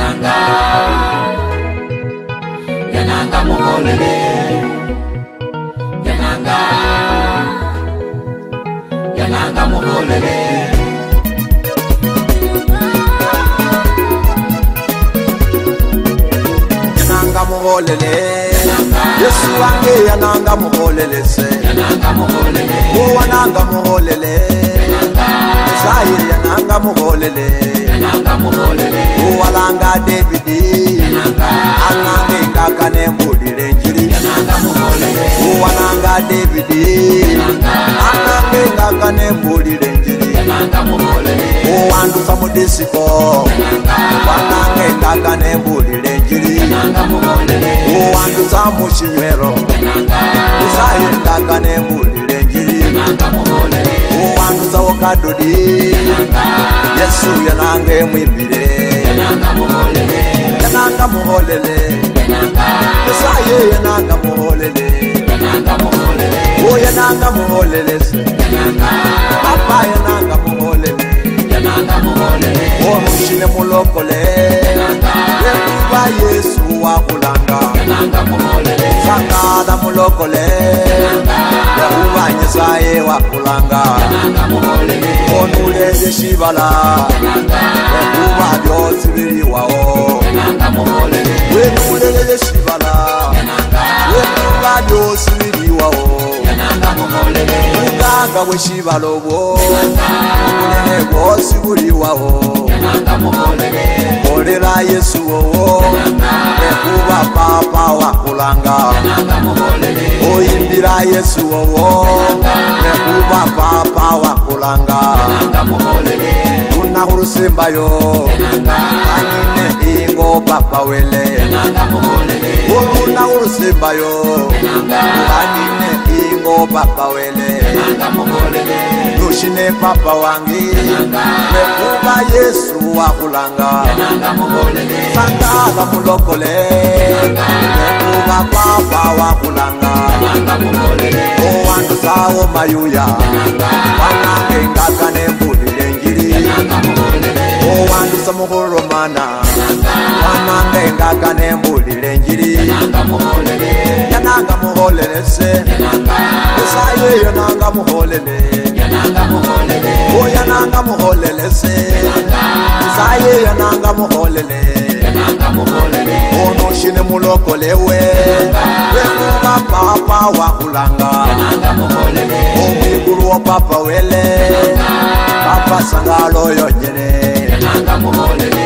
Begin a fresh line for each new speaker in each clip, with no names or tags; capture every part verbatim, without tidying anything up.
yananga yananga muholele yananga yananga muholele yananga muholele Yesu wange yananga muholele se yananga muholele oh yananga muholele Messiah yananga muholele yananga muholele oh walanga David yananga anange ngakane mbulire njiri yananga muholele oh walanga David yananga anange ngakane mbulire njiri yananga muholele oh wandu samudisiko yananga anange ngakane mbulire njiri yananga muholele oh wandu samushinywero yananga Messiah ngakane mbulire njiri yananga muholele oh wandu sawokadodi yananga Yesu yanange mwimbire yananga muholele yananga muholele yananga Messiah yananga muholele yananga muholele oh yananga muholele yananga papa yananga muholele yananga muholele oh mushine mulokole yananga yekuba Yesu wakulanga yananga muholele sakada mulokole yananga yekuba Nyesaye wakulanga yananga muholele onuleze shibala yananga yekuba byosi biliwao yananga muholele wenuleze shibala yananga yekuba byosi biliwao yananga muholele uganga weshibalobo yananga byosi biliwao yananga muholele kolera Yesu wowo yekuba papa wakulanga yananga muholele oyimbira Yesu wowo yekuba papa wakulanga yananga muholele unahurusembayo anine ingo papa wele yananga muholele unahurusembayo anine ingo papa wele yananga muholele nushine papa wangi yekuba Yesu wakulanga yananga muholele sangala mulokole yekuba papa wakulanga yananga muholele owandu sawo mayuya wanange ngakane mbulire njiri yananga muholele owandu samuhurumana wanange ngakane mbulire njiri yananga muholele yananga muholele se Messiah yananga muholele yananga muholele oh yananga muholele se Messiah yananga muholele yananga muholele ono shine mulokole we yekuba papa wakulanga yananga muholele omwiguru wa papa wele papa sangalo yonyene yananga muholele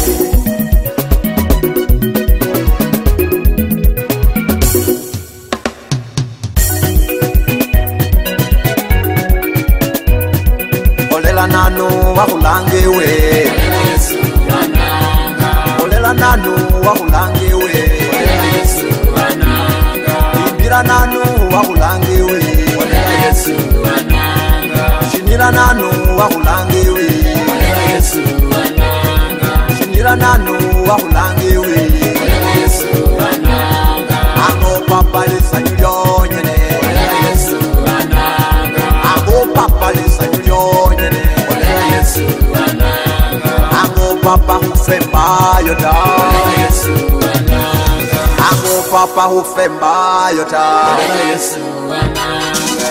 nanu wakulangewe Yesu wananga olela nanu wakulangewe Yesu wananga imbira nanu wakulangewe Yesu wananga shinira nanu wakulangewe Yesu wananga shinira nanu wakulangewe Yesu wananga ako papa lisa nyonyene Yesu wananga ako papa lisa nyonyene Yesu wananga ako papa hufemba yota Yesu wananga ako papa hufemba yota Yesu wananga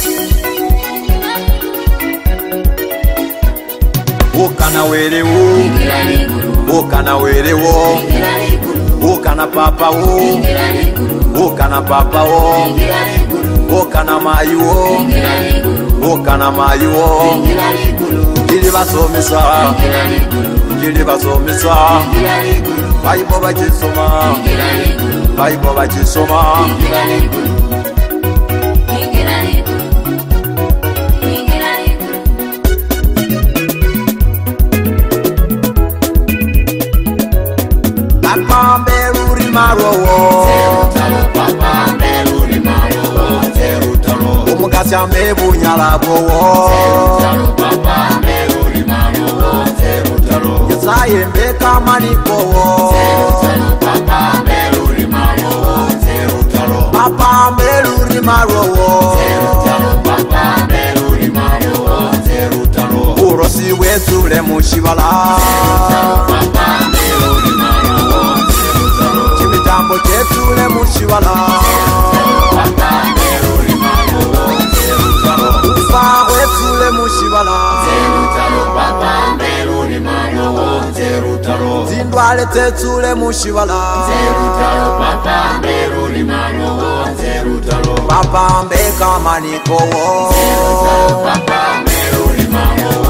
ukana werewo ukana werewo ukana papa wo ukana papa wo ukana mayiwo ukana mayiwo Jiri basomesa Jiri basomesa Baibo bachisoma Baibo bachisoma Papa mbeluri marowo Papa mbeluri marowo Umugasi ambebu nyalabowo Papa mbeluri marowo Nyesaye mbeka manikowo Papa mbeluri marowo Papa mbeluri marowo Papa mbeluri marowo Urosi wesule mushibala Papa mbeluri chitambo chetule mushiwala ufa wetule mushiwala zindwale tetule mushiwala papa mbeka manikowo